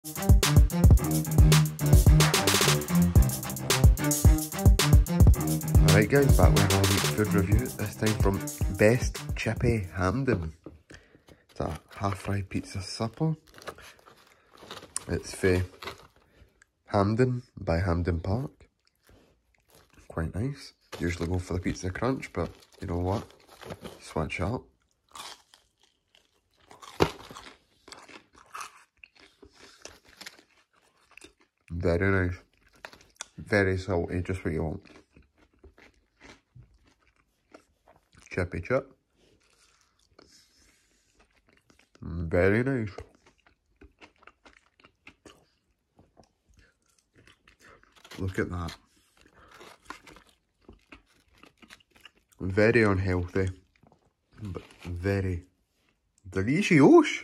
Alright guys, back with another week's food review, this time from Best Chippy Hamden. It's a half-fried pizza supper. It's for Hamden by Hamden Park. Quite nice. Usually go for the pizza crunch, but you know what? Switch up. Very nice. Very salty, just what you want. Chippy chip. Very nice. Look at that. Very unhealthy, but very delicious.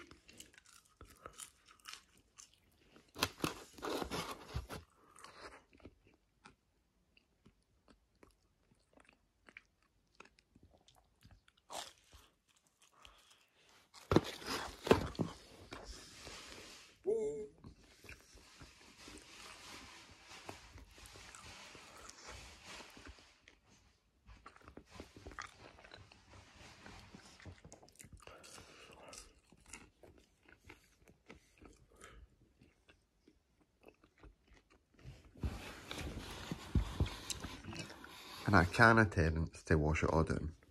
And I can attempt to wash it all down.